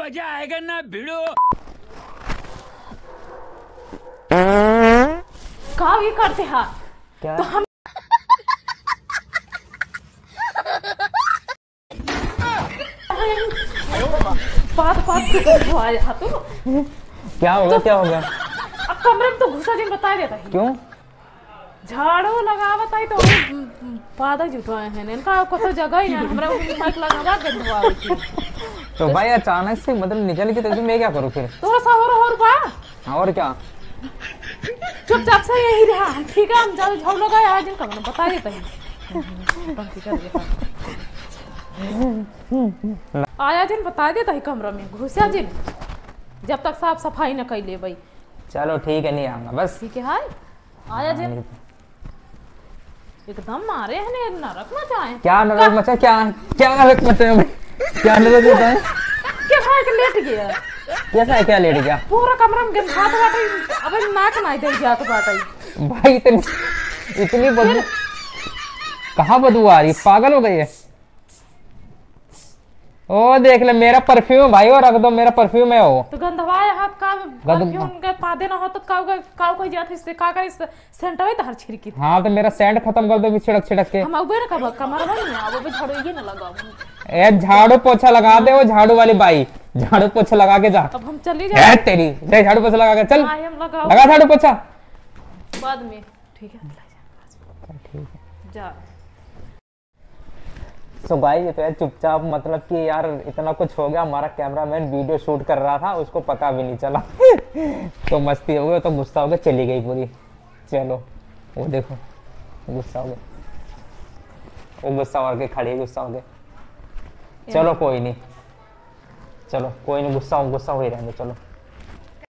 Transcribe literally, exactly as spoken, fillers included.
मजा आएगा ना भिड़ो। का ये करते हैं क्या तो हम बात बात को आया तो क्या होगा तो, क्या होगा अब कमरे में तो घुसा दिन बता देता है क्यों झाड़ू लगावत है तो पादा जुटवाए हैं इनका कोई जगह ही नहीं हमरा माइक लगावा के धोआवे की तो भाई अचानक से मतलब निकल के तो मैं क्या करूं फिर थोड़ा सा और और बा और क्या चुपचाप से यही रहा ठीक है हम ज्यादा झाड़ू लगाए आज दिन कमरे बता देता है आया जिन बता देता है कमरा में घुसा जिन जब तक साफ सफाई न कर ले भाई चलो ठीक है नहीं आऊंगा बस ठीक है हाय आया जिन एकदम मारे हैं ने ना रखना चाहे क्या नरक मचा क्या क्या नरक मचा क्या नरक होता है क्या भाई के लेट गया कैसा है क्या लेट गया पूरा कमरा में गंदा तो बाटे अबे नाक नहीं दे गया तो बाटे भाई इतनी इतनी बदबू कहाँ बदबू आ रही पागल हो गई है ओ देख ले मेरा परफ्यूम भाई और रख दो मेरा परफ्यूम है वो तो गंधवाए हाथ का परफ्यूम के पादे ना हो तो काव काव कोई जात इससे का करे सेंटवे तो हर छिड़की हाँ तो मेरा सेंट खत्म कर दो भी छिड़क छिड़क के हम अबे ना कब कमर में अब भी झाड़ू ये ना लगाओ ए झाड़ू पोछा लगा दे वो झाड़ू वाली बाई झाड़ू पोछा लगा के जा अब हम चली जाए तेरी दे झाड़ू पोछा लगा के चल हम लगाओ लगा झाड़ू पोछा बाद में ठीक है ठीक है जा सो भाई ये तो यार चुपचाप मतलब कि यार इतना कुछ हो गया हमारा कैमरामैन वीडियो शूट कर रहा था उसको पता भी नहीं चला तो मस्ती हो गई तो गुस्सा हो गया चली गई पूरी चलो वो देखो गुस्सा हो गया वो गुस्सा हो के खड़ी गुस्सा हो गया चलो कोई नहीं चलो कोई नहीं गुस्सा हो गुस्सा हो ही रहेंगे चलो